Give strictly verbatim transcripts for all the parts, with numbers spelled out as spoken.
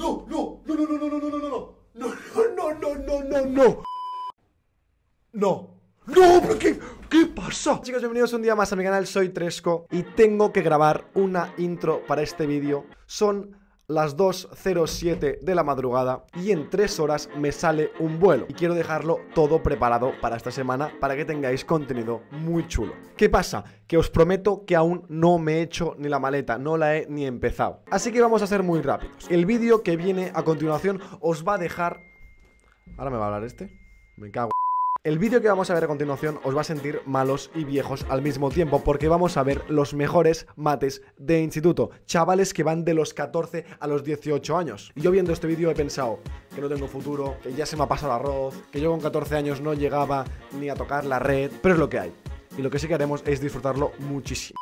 no, no, no, no, no, no, no, no, no, no, no, no, no, no, no, no. No. ¡No! ¿Pero qué? ¿Qué pasa? Chicos, bienvenidos un día más a mi canal, soy Tresco y tengo que grabar una intro para este vídeo. Son las dos cero siete de la madrugada y en tres horas me sale un vuelo. Y quiero dejarlo todo preparado para esta semana para que tengáis contenido muy chulo. ¿Qué pasa? Que os prometo que aún no me he hecho ni la maleta, no la he ni empezado. Así que vamos a ser muy rápidos. El vídeo que viene a continuación os va a dejar... Ahora me va a hablar este. Me cago. El vídeo que vamos a ver a continuación os va a sentir malos y viejos al mismo tiempo, porque vamos a ver los mejores mates de instituto, chavales que van de los catorce a los dieciocho años. Y yo viendo este vídeo he pensado que no tengo futuro, que ya se me ha pasado el arroz, que yo con catorce años no llegaba ni a tocar la red, pero es lo que hay. Y lo que sí que haremos es disfrutarlo muchísimo.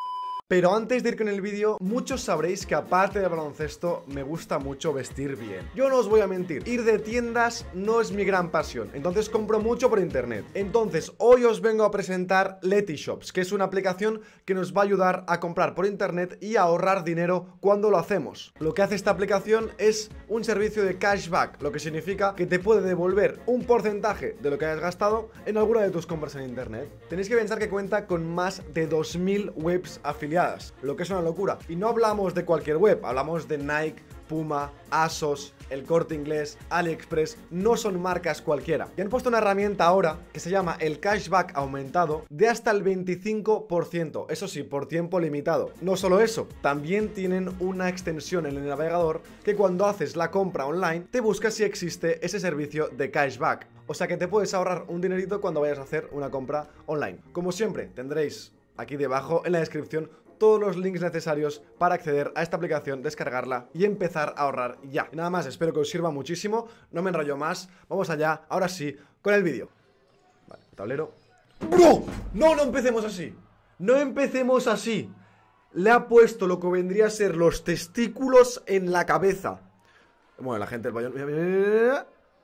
Pero antes de ir con el vídeo, muchos sabréis que aparte de baloncesto me gusta mucho vestir bien. Yo no os voy a mentir, ir de tiendas no es mi gran pasión, entonces compro mucho por internet. Entonces hoy os vengo a presentar Letyshops, que es una aplicación que nos va a ayudar a comprar por internet y a ahorrar dinero cuando lo hacemos. Lo que hace esta aplicación es un servicio de cashback, lo que significa que te puede devolver un porcentaje de lo que hayas gastado en alguna de tus compras en internet. Tenéis que pensar que cuenta con más de dos mil webs afiliadas, lo que es una locura. Y no hablamos de cualquier web, hablamos de Nike, Puma, ASOS, El Corte Inglés, AliExpress. No son marcas cualquiera. Y han puesto una herramienta ahora que se llama el cashback aumentado de hasta el veinticinco por ciento. Eso sí, por tiempo limitado. No solo eso, también tienen una extensión en el navegador que cuando haces la compra online te busca si existe ese servicio de cashback. O sea que te puedes ahorrar un dinerito cuando vayas a hacer una compra online. Como siempre, tendréis aquí debajo en la descripción todos los links necesarios para acceder a esta aplicación, descargarla y empezar a ahorrar ya. Y nada más, espero que os sirva muchísimo, no me enrollo más, vamos allá, ahora sí, con el vídeo. Vale, tablero. ¡Bro! No, no empecemos así, no empecemos así. Le ha puesto lo que vendría a ser los testículos en la cabeza. Bueno, la gente del bayón.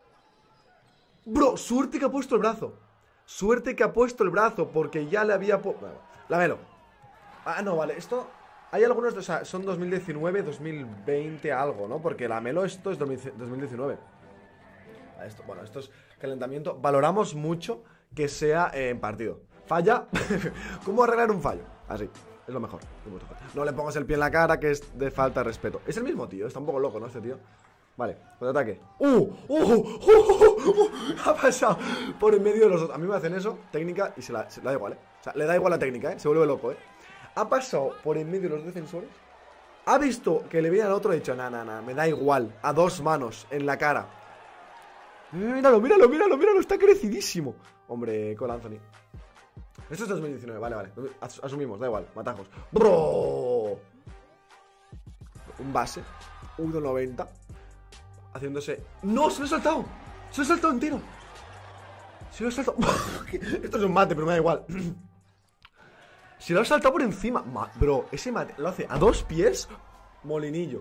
Bro, suerte que ha puesto el brazo. Suerte que ha puesto el brazo, porque ya le había puesto... Bueno, la velo. Ah, no, vale, esto... Hay algunos, o sea, son dos mil diecinueve, dos mil veinte algo, ¿no? Porque la Melo esto es dos mil diecinueve. Esto, bueno, esto es calentamiento. Valoramos mucho que sea eh, en partido. Falla. ¿Cómo arreglar un fallo? Así, es lo mejor. No le pongas el pie en la cara, que es de falta de respeto. Es el mismo tío, está un poco loco, ¿no? Este tío. Vale, contraataque. ¡Uh! ¡Uh! ¡Uh! ¡Uh! ¡Uh! Ha pasado por en medio de los dos. A mí me hacen eso, técnica, y se la, se la da igual, ¿eh? O sea, le da igual la técnica, ¿eh? Se vuelve loco, ¿eh? Ha pasado por en medio de los defensores. Ha visto que le viene al otro y ha dicho, nah, nah, nah, me da igual. A dos manos, en la cara. Míralo, míralo, míralo, míralo, está crecidísimo. Hombre, Cole Anthony. Esto es dos mil diecinueve, vale, vale. As asumimos, da igual, matajos. Bro. Un base, uno noventa. Haciéndose... ¡No! ¡Se lo he saltado! ¡Se lo he saltado entero! ¡Se lo he saltado! Esto es un mate, pero me da igual. Se lo ha saltado por encima. Ma Bro, ese mate lo hace a dos pies. Molinillo.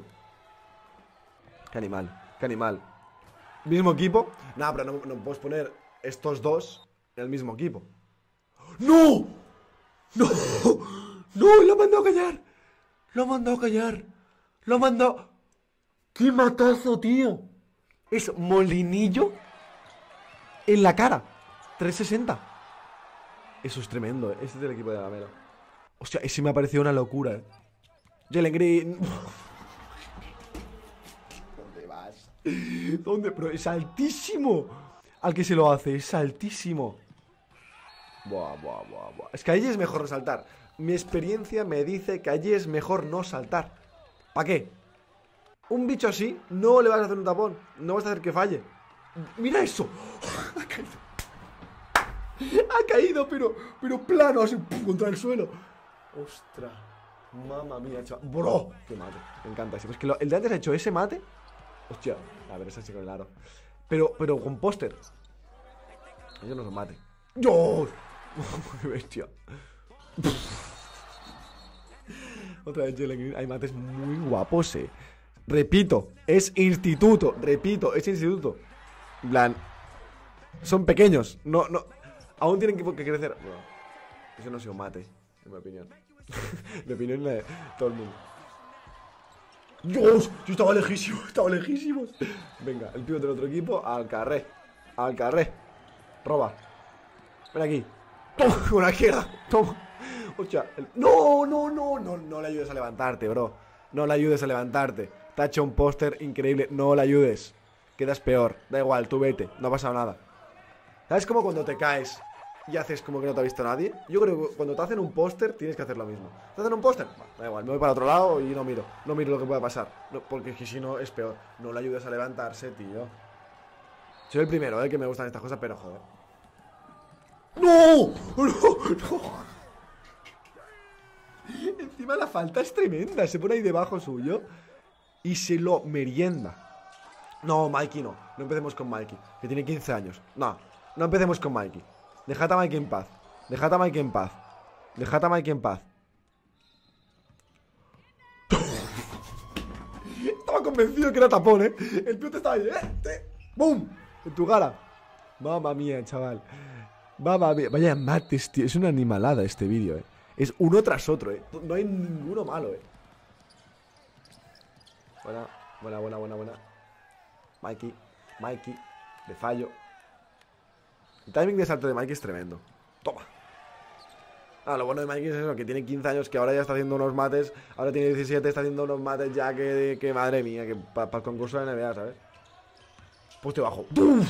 Qué animal, qué animal. ¿Mismo equipo? Nah, pero no, no puedes poner estos dos en el mismo equipo. ¡No! ¡No! ¡No! ¡Lo ha mandado a callar! ¡Lo ha mandado a callar! ¡Lo ha mandado... ¡Qué matazo, tío! Es molinillo en la cara. trescientos sesenta. Eso es tremendo, ¿eh? Este es del equipo de la Melo. Hostia, ese me ha parecido una locura, ¿eh? Jalen Green. ¿Dónde vas? ¿Dónde? Pero es altísimo. Al que se lo hace, es altísimo. Buah, buah, buah, buah. Es que allí es mejor no saltar. Mi experiencia me dice que allí es mejor no saltar. ¿Para qué? Un bicho así, no le vas a hacer un tapón. No vas a hacer que falle. ¡Mira eso! Ha caído. Ha caído, pero, pero plano, así, pum, contra el suelo. Ostras. Mamma mía, chaval. Bro, qué mate. Me encanta ese. Es que lo, el de antes ha hecho ese mate. Hostia. A ver, ese chico con el aro. Pero, pero con póster. Ellos no son mate. ¡Dios! ¡Qué bestia! Otra vez Jalen Green. Hay mates muy guapos, eh. Repito, es instituto. Repito, es instituto. En plan, son pequeños. No, no. Aún tienen que, que crecer. Bueno, eso no ha sido mate, en mi opinión. Mi opinión es la de todo el mundo. Dios, yo estaba lejísimo, estaba lejísimo. Venga, el pívot del otro equipo, al carré. Al carré. Roba. Ven aquí. Toma, con la izquierda. Toma. Hostia, el... No, no, no, no, no le ayudes a levantarte, bro. No le ayudes a levantarte. Te ha hecho un póster increíble. No le ayudes. Quedas peor. Da igual, tú vete. No ha pasado nada. ¿Sabes como cuando te caes y haces como que no te ha visto nadie? Yo creo que cuando te hacen un póster tienes que hacer lo mismo. ¿Te hacen un póster? Bah, da igual, me voy para otro lado y no miro. No miro lo que pueda pasar, no, porque es que si no es peor. No le ayudes a levantarse, tío. Soy el primero, eh, que me gustan estas cosas, pero joder. ¡No! ¡No! ¡No! Encima la falta es tremenda. Se pone ahí debajo suyo y se lo merienda. No, Mikey no. No empecemos con Mikey, que tiene quince años. No, no empecemos con Mikey. Dejad a Mikey en paz. Dejad a Mikey en paz. Dejad a Mikey en paz. Estaba convencido que era tapón, eh. El tío te estaba ahí, eh. ¡Bum! En tu cara. Mamma mía, chaval. Mamma mía. Vaya mates, tío. Es una animalada este vídeo, eh. Es uno tras otro, eh. No hay ninguno malo, eh. Buena, buena, buena, buena, buena. Mikey, Mikey. De fallo. El timing de salto de Mikey es tremendo. Toma. Ah, lo bueno de Mikey es eso, que tiene quince años, que ahora ya está haciendo unos mates. Ahora tiene diecisiete, está haciendo unos mates ya que, que madre mía, que para pa el concurso de N B A, ¿sabes? Pues te bajo. ¡Uf!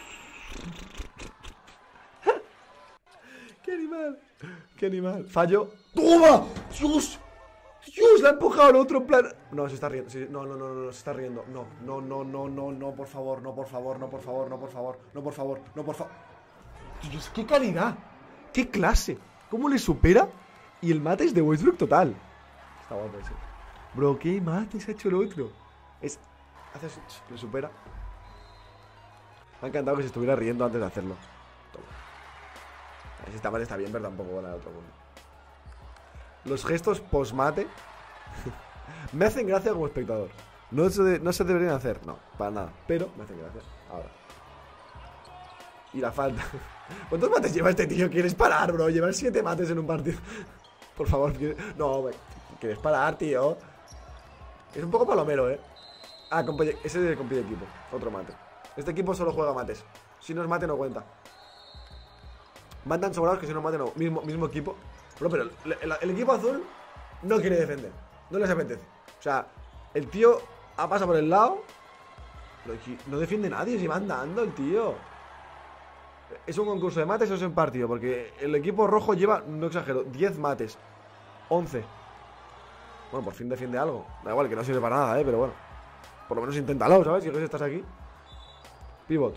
¡Qué animal! ¡Qué animal! Fallo. ¡Toma! ¡Dios! ¡Dios! La ha empujado el otro en plan. No, se está riendo. Sí, no, no, no, no, se está riendo. No, no, no, no, no, no, por favor, no, por favor, no, por favor, no, por favor, no, por favor, no, por favor. Dios, qué calidad. Qué clase. ¿Cómo le supera? Y el mate es de Westbrook total. Está guapo ese. Bro, qué mate se ha hecho el otro. Es. Haces. Le supera. Me ha encantado que se estuviera riendo antes de hacerlo. Toma. A ver si esta mate está bien, pero tampoco van al otro mundo. Los gestos post-mate me hacen gracia como espectador. No se, no se deberían hacer, no, para nada. Pero me hacen gracia. Ahora. Y la falta. ¿Cuántos mates lleva este tío? ¿Quieres parar, bro? Llevar siete mates en un partido. Por favor, ¿quieres? No, ¿quieres parar, tío? Es un poco palomero, eh. Ah, ese es el compi de equipo. Otro mate. Este equipo solo juega mates. Si no es mate, no cuenta. Van tan sobrados que si no es mate, no. Mismo, mismo equipo. Bro, pero el, el, el equipo azul no quiere defender. No les apetece. O sea, el tío ha pasado por el lado. Pero no defiende nadie, se va andando el tío. ¿Es un concurso de mates o es un partido? Porque el equipo rojo lleva, no exagero, diez mates. once. Bueno, por fin defiende algo. Da igual, que no sirve para nada, eh, pero bueno. Por lo menos inténtalo, ¿sabes? Si estás aquí. Pivot.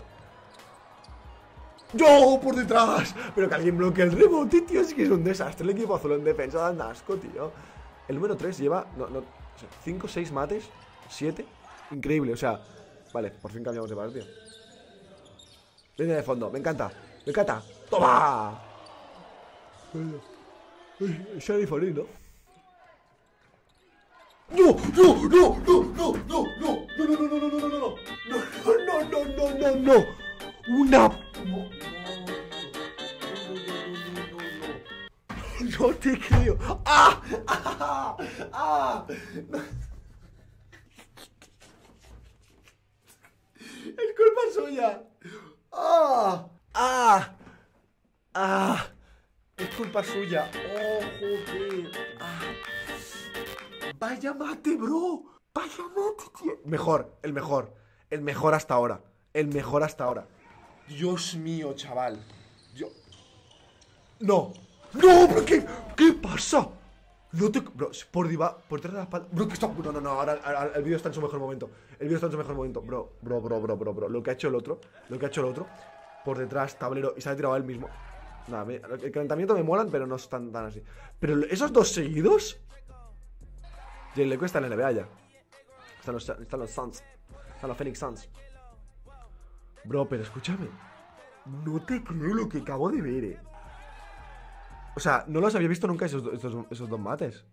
¡Yo! ¡Por detrás! Pero que alguien bloquee el rebote, tío. Es que es un desastre. El equipo azul en defensa dan asco, tío. El número tres lleva cinco, seis mates. siete. Increíble, o sea. Vale, por fin cambiamos de partido. Línea de fondo, me encanta. Me encanta. ¡Toma! Sheriff Oli, ¿no? ¡No! ¡No! ¡No! ¡No! ¡No! ¡No! ¡No! ¡No! ¡No! ¡No! ¡No! ¡No! ¡No! ¡No! ¡No! ¡No! ¡No! ¡No! ¡No! ¡Una! ¡No! No te creo. ¡Ah! ¡Ah! ¡Ah! Es culpa suya. ¡Ah! ¡Ah! ¡Ah! Es culpa suya. ¡Oh, joder! ¡Ah! ¡Vaya mate, bro! ¡Vaya mate, tío! Mejor, el mejor. El mejor hasta ahora. El mejor hasta ahora. Dios mío, chaval. Yo... No. ¡No! ¿Pero qué? ¿Qué pasa? No te... Bro, por diva... Por detrás de la espalda... Bro, que está... No, no, no. Ahora, ahora el vídeo está en su mejor momento. El vídeo está en su mejor momento. Bro, bro, bro, bro, bro, bro. Lo que ha hecho el otro. Lo que ha hecho el otro. Por detrás, tablero. Y se ha tirado él mismo. Nada, me... el calentamiento me molan, pero no están tan así. Pero esos dos seguidos... Y le cuesta en la N B A ya. Están los, están los Suns. Están los Phoenix Suns. Bro, pero escúchame. No te creo lo que acabo de ver, eh. O sea, no los había visto nunca esos, esos, esos dos mates.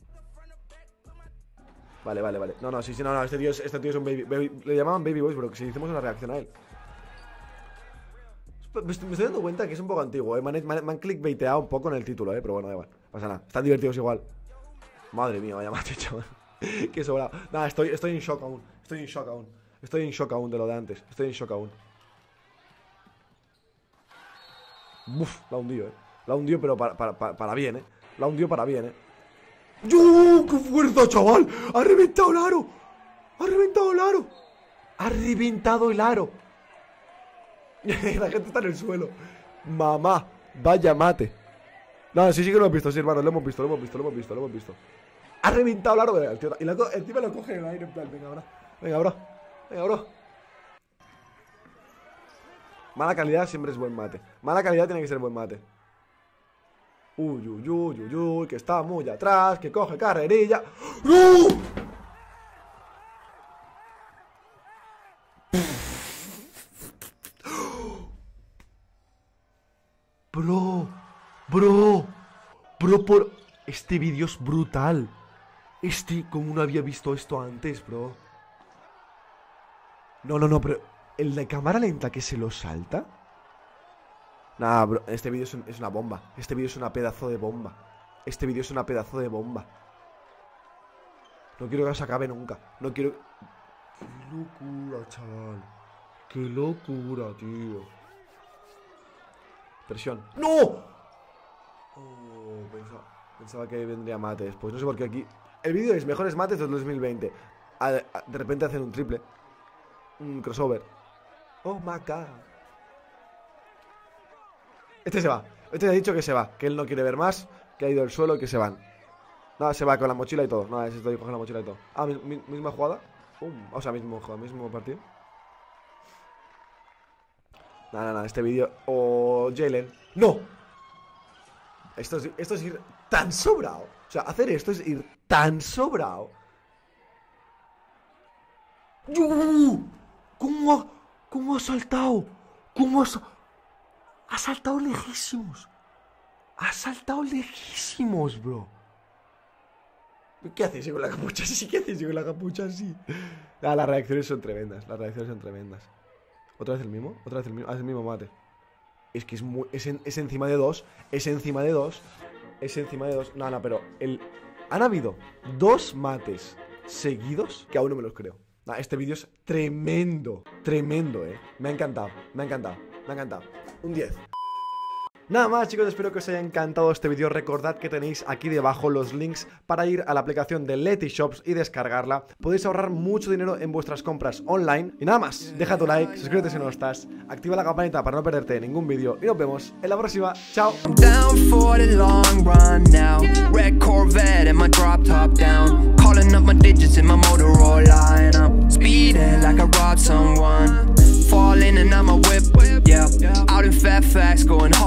Vale, vale, vale. No, no, sí, sí, no, no. Este tío es, este tío es un baby, baby. Le llamaban Baby Boys, bro. Que si hicimos una reacción a él. Me estoy, me estoy dando cuenta que es un poco antiguo, eh. Me han, me han clickbaiteado un poco en el título, eh. Pero bueno, da igual. No pasa nada. Están divertidos igual. Madre mía, vaya mate, chaval. Qué sobrado. Nada, estoy, estoy en shock aún. Estoy en shock aún. Estoy en shock aún de lo de antes. Estoy en shock aún. Uf, la hundió, eh. La hundió, pero para, para, para, para bien, eh. La hundió para bien, eh. ¡Yo! ¡Qué fuerza, chaval! ¡Ha reventado el aro! ¡Ha reventado el aro! ¡Ha reventado el aro! La gente está en el suelo. Mamá, vaya mate. No, sí, sí que lo hemos visto, sí, hermano. Lo hemos visto, lo hemos visto, lo hemos visto, lo hemos visto. Ha reventado el aro, el tío. Y la, el tío me lo coge en el aire, en plan, venga, bro. Venga, bro. Venga, bro. Mala calidad siempre es buen mate. Mala calidad tiene que ser buen mate. Uy, uy, uy, uy, uy, que está muy atrás, que coge carrerilla. ¡No! Bro, bro, bro, por... Este vídeo es brutal. Este, como no había visto esto antes, bro. No, no, no, pero... ¿El de cámara lenta que se lo salta? Nah, bro, este vídeo es, un, es una bomba. Este vídeo es una pedazo de bomba. Este vídeo es una pedazo de bomba. No quiero que se acabe nunca. No quiero... Qué locura, chaval. Qué locura, tío. Presión. ¡No! Oh, pensaba, pensaba que vendría mate después. No sé por qué aquí... El vídeo es mejores mates del dos mil veinte. A, a, de repente hacen un triple. Un crossover. Oh my god. Este se va. Este ha dicho que se va. Que él no quiere ver más. Que ha ido al suelo y que se van. No, se va con la mochila y todo. No, ese estoy cogiendo la mochila y todo. Ah, mi, mi, misma jugada. Um, o sea, mismo jugada, mismo partido. No, no, no, este vídeo. Oh, Jalen. ¡No! Esto es, esto es ir tan sobrado. O sea, hacer esto es ir tan sobrado. ¡Uh! ¿Cómo ha, cómo ha saltado? ¿Cómo ha saltado? Ha saltado lejísimos. Ha saltado lejísimos, bro. ¿Qué haces con la capucha así? ¿Qué haces con la capucha así? Ah, las reacciones son tremendas. Las reacciones son tremendas. ¿Otra vez el mismo? ¿Otra vez el mismo? Ah, es el mismo mate. Es que es muy... Es, en, es encima de dos. Es encima de dos. Es encima de dos. No, no, pero el... Han habido dos mates seguidos que aún no me los creo. Nah, este vídeo es tremendo. Tremendo, eh. Me ha encantado. Me ha encantado. Me ha encantado. Un diez. Nada más, chicos, espero que os haya encantado este vídeo. Recordad que tenéis aquí debajo los links para ir a la aplicación de Letyshops y descargarla. Podéis ahorrar mucho dinero en vuestras compras online. Y nada más, deja tu like, suscríbete si no lo estás, activa la campanita para no perderte ningún vídeo y nos vemos en la próxima. Chao. Falling and I'm a whip, yeah. Out in Fairfax, going